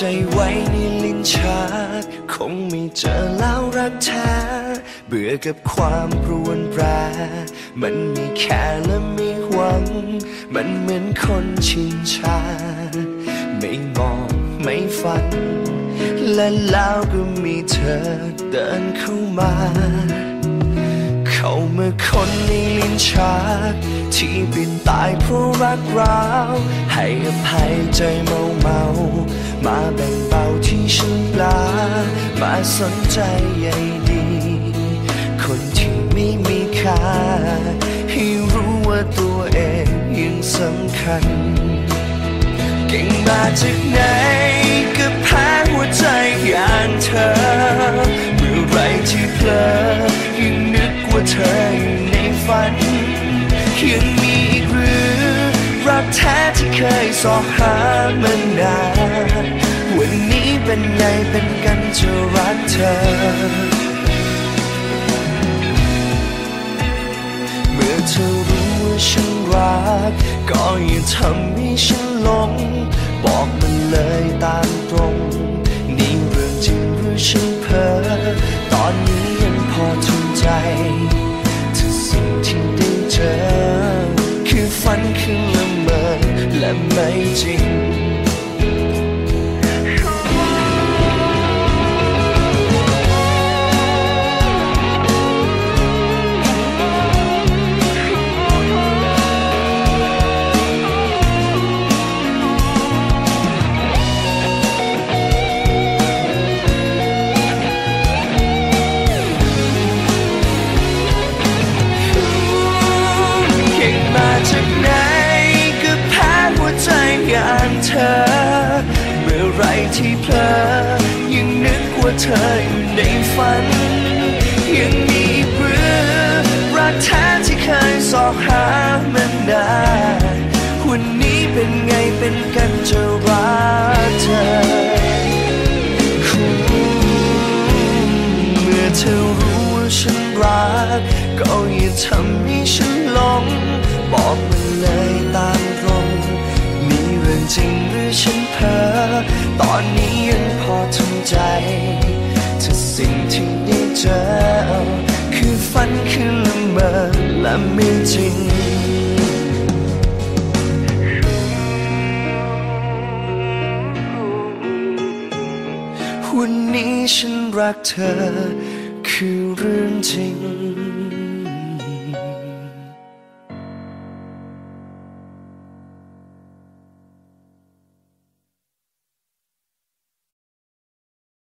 ใจไว้ในลิ้นชักคงไม่เจอแล้วรักแท้เบื่อกับความรวนแปรมันมีแค่และไม่หวังมันเหมือนคนชินชาไม่มองไม่ฝันและแล้วก็มีเธอเดินเข้ามาเข้ามาคนในลิ้นชักที่ปิดตายเพราะรักร้าวให้อภัยใจเมามาแบ่งเบาที่ฉันปลามาสนใจใยดีคนที่ไม่มีค่าให้รู้ว่าตัวเองยังสำคัญเก่งมาจากไหนก็แพ้หัวใจอย่างเธอเมื่อไรที่เพลอยังนึกว่าเธออยู่ในฝันยังมีอีกหรือรักแท้ที่เคยสอหามานานวันนี้เป็นไงเป็นกันจะรักเธอเมื่อเธอรู้ว่าฉันรักก็อย่าทำให้ฉันหลงบอกมันเลยตามตรงนี่เรื่องจริงหรือฉันเพ้อตอนนี้ยังพอทนใจถ้าสิ่งที่ได้เจอคือฝันคือละเมอและไม่จริงจากไหนก็แพ้หัวใจอย่างเธอเมื่อไรที่เพลอยังนึกว่าเธออยู่ในฝันยังมีเพื่อรักแท้ที่เคยสอบหามันนานวันนี้เป็นไงเป็นกันจะรักเธอเมื่อเธอรู้ว่าฉันรักก็อย่าทำให้ฉันหลงบอกมันเลยตามตรงนี่เรื่องจริงหรือฉันเพ้อตอนนี้ยังพอทนใจถ้าสิ่งที่ได้เจอคือฝันคือละเมอและไม่จริงวันนี้ฉันรักเธอคือเรื่องจริง